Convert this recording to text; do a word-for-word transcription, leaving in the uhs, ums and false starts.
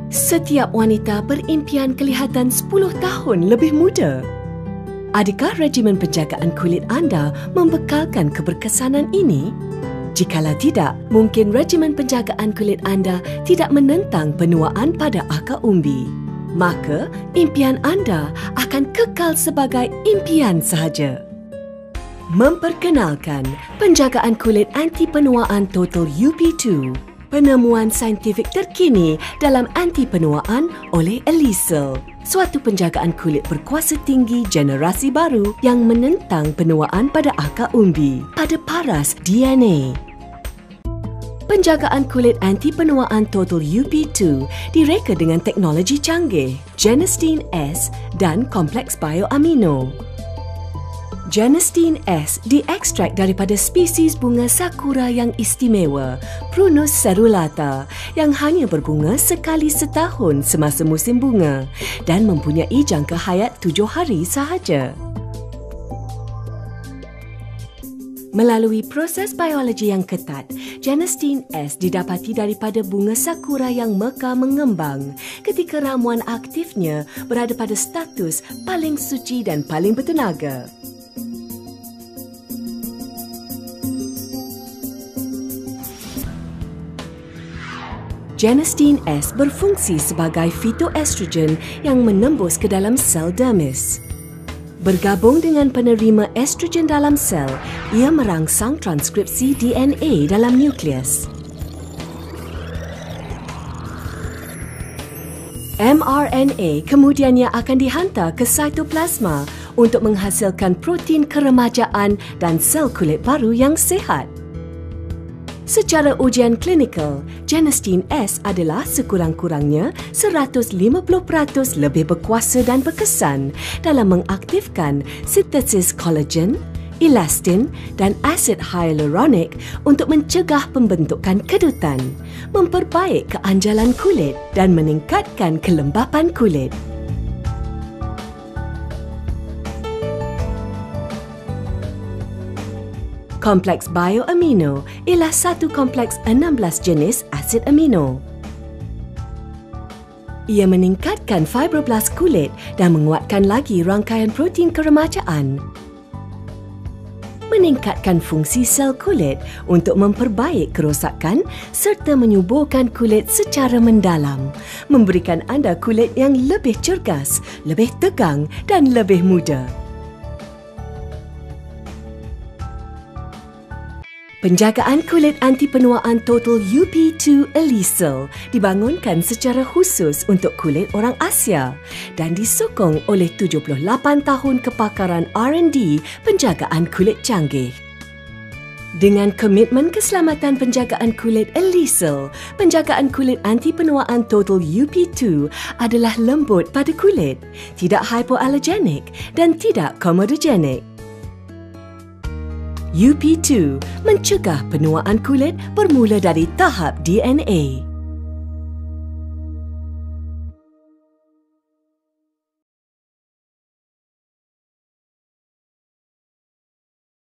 Setiap wanita berimpian kelihatan sepuluh tahun lebih muda. Adakah regimen penjagaan kulit anda membekalkan keberkesanan ini? Jikalau tidak, mungkin regimen penjagaan kulit anda tidak menentang penuaan pada akar umbi. Maka, impian anda akan kekal sebagai impian sahaja. Memperkenalkan penjagaan kulit anti penuaan Total U P dua. Penemuan saintifik terkini dalam anti penuaan oleh Elysil, suatu penjagaan kulit berkuasa tinggi generasi baru yang menentang penuaan pada akar umbi pada paras D N A. Penjagaan kulit anti penuaan Total U P dua direka dengan teknologi canggih, Genestin S dan kompleks bioamino. Genestin S diekstrak daripada spesies bunga sakura yang istimewa, Prunus cerulata, yang hanya berbunga sekali setahun semasa musim bunga dan mempunyai jangka hayat tujuh hari sahaja. Melalui proses biologi yang ketat, Genestin S didapati daripada bunga sakura yang mekar mengembang ketika ramuan aktifnya berada pada status paling suci dan paling bertenaga. Genestin S berfungsi sebagai fitoestrogen yang menembus ke dalam sel dermis. Bergabung dengan penerima estrogen dalam sel, ia merangsang transkripsi D N A dalam nukleus. M R N A kemudiannya akan dihantar ke sitoplasma untuk menghasilkan protein keremajaan dan sel kulit baru yang sihat. Secara ujian klinikal, Genestin S adalah sekurang-kurangnya seratus lima puluh peratus lebih berkuasa dan berkesan dalam mengaktifkan sintesis kolagen, elastin dan asid hyaluronik untuk mencegah pembentukan kedutan, memperbaik keanjalan kulit dan meningkatkan kelembapan kulit. Kompleks bioamino ialah satu kompleks enam belas jenis asid amino. Ia meningkatkan fibroblast kulit dan menguatkan lagi rangkaian protein keremajaan. Meningkatkan fungsi sel kulit untuk memperbaik kerosakan serta menyuburkan kulit secara mendalam, memberikan anda kulit yang lebih cergas, lebih tegang dan lebih muda. Penjagaan kulit anti penuaan Total U P dua Elysil dibangunkan secara khusus untuk kulit orang Asia dan disokong oleh tujuh puluh lapan tahun kepakaran R and D penjagaan kulit canggih. Dengan komitmen keselamatan penjagaan kulit Elysil, penjagaan kulit anti penuaan Total U P dua adalah lembut pada kulit, tidak hypoallergenik dan tidak komodogenik. U P dua mencegah penuaan kulit bermula dari tahap D N A.